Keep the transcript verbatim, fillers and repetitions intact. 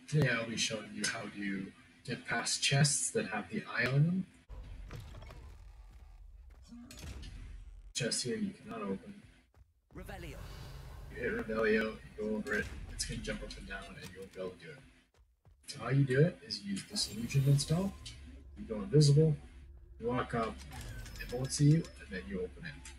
Today I'll be showing you how to get past chests that have the eye on them. Chest here you cannot open. Revelio. You hit Revelio, you go over it, it's going to jump up and down and you'll be able to do it. So how you do it is you use this illusion install, you go invisible, you walk up, it won't see you, and then you open it.